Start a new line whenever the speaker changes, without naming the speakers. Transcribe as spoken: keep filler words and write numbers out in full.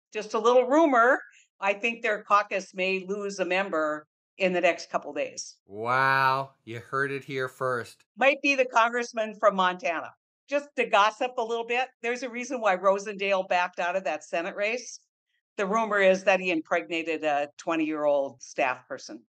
Just a little rumor. I think their caucus may lose a member in the next couple days.
Wow, you heard it here first.
Might be the congressman from Montana. Just to gossip a little bit, there's a reason why Rosendale backed out of that Senate race. The rumor is that he impregnated a twenty year old staff person.